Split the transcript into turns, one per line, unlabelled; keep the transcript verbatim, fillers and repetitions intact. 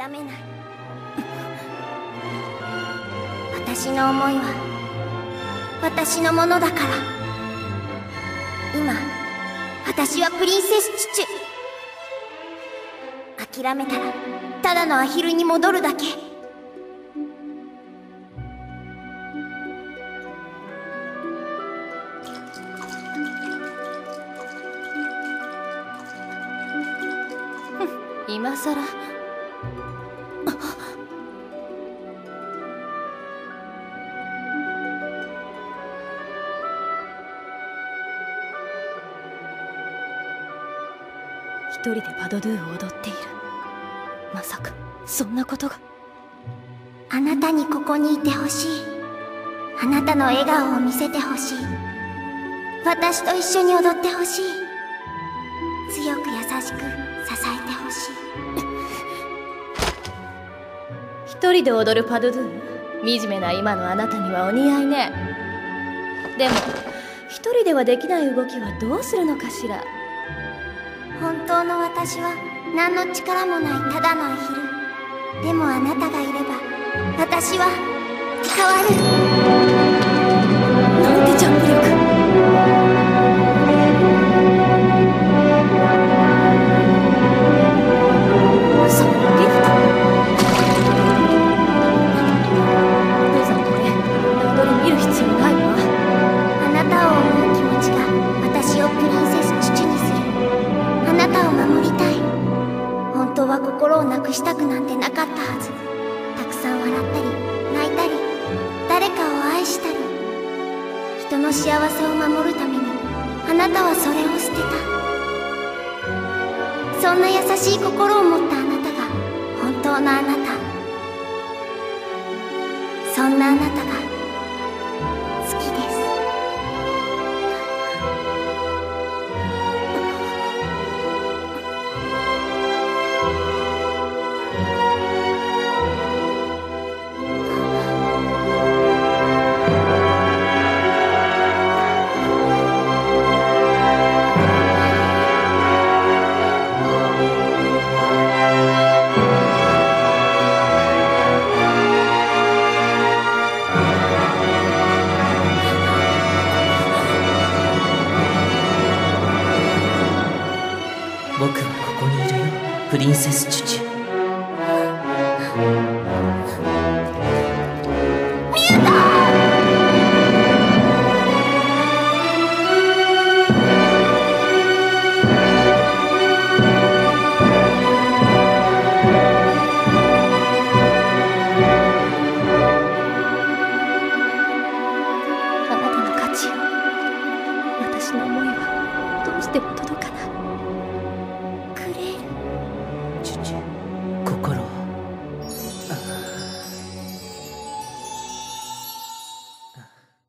諦めない。私の思いは私のものだから。今私はプリンセスチュチュ。諦めたらただのアヒルに戻るだけ。
今さら一人でバドドゥを踊っている。まさかそんなことが。
あなたにここにいてほしい。あなたの笑顔を見せてほしい。私と一緒に踊ってほしい。強く優しく支えてほしい。
一人で踊るパドドゥ、惨めな今のあなたにはお似合いね。でも一人ではできない動きはどうするのかしら。
本当の私は何の力もないただのアヒル。でもあなたがいれば私は変わる。
なんてジャンプ力。そのリフト。父さん、これ踊り見る必要ないわ。
あなたを思う気持ちが私をプリンセスチュチュにする。あなたを守りたい。本当は心をなくしたくなんてなかったはず。たくさん笑ったり泣いたり誰かを愛したり、人の幸せを守るためにあなたはそれを捨てた。そんな優しい心を持ったあなたが本当のあなた。そんなあなたが好きです。
僕はここにいるよ、プリンセスチュチュ。
あなたの勝ちよ。私の思いはどうしても届かない。